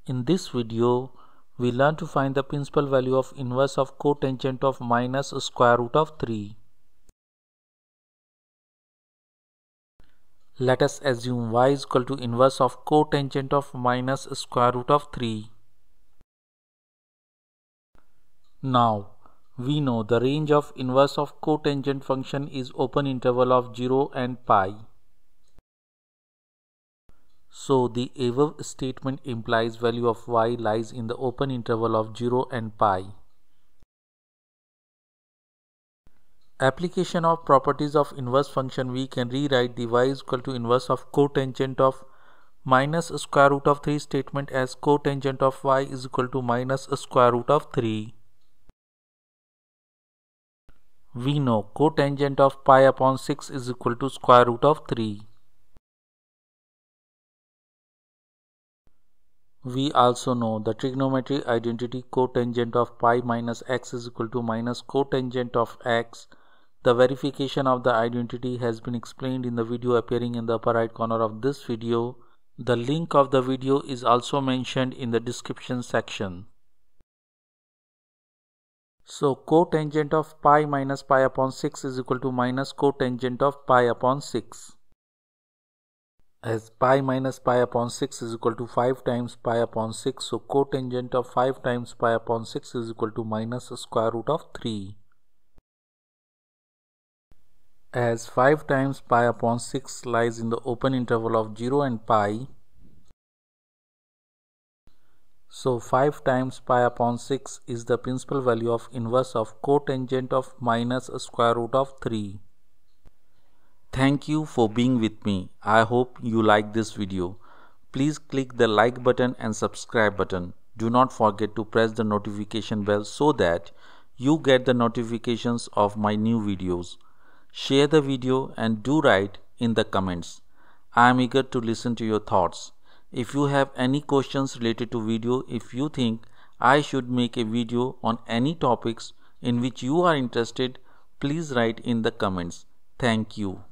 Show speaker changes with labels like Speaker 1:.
Speaker 1: In this video, we learn to find the principal value of inverse of cotangent of minus square root of 3. Let us assume y is equal to inverse of cotangent of minus square root of 3. Now, we know the range of inverse of cotangent function is open interval of 0 and pi. So, the above statement implies value of y lies in the open interval of 0 and pi. Application of properties of inverse function, we can rewrite the y is equal to inverse of cotangent of minus square root of 3 statement as cotangent of y is equal to minus square root of 3. We know cotangent of pi upon 6 is equal to square root of 3. We also know the trigonometry identity cotangent of pi minus x is equal to minus cotangent of x. The verification of the identity has been explained in the video appearing in the upper right corner of this video. The link of the video is also mentioned in the description section. So cotangent of pi minus pi upon 6 is equal to minus cotangent of pi upon 6. As pi minus pi upon 6 is equal to 5 times pi upon 6, so cotangent of 5 times pi upon 6 is equal to minus square root of 3. As 5 times pi upon 6 lies in the open interval of 0 and pi, so 5 times pi upon 6 is the principal value of inverse of cotangent of minus square root of 3. Thank you for being with me. I hope you like this video. Please click the like button and subscribe button. Do not forget to press the notification bell so that you get the notifications of my new videos. Share the video and do write in the comments. I am eager to listen to your thoughts. If you have any questions related to video, if you think I should make a video on any topics in which you are interested, please write in the comments. Thank you.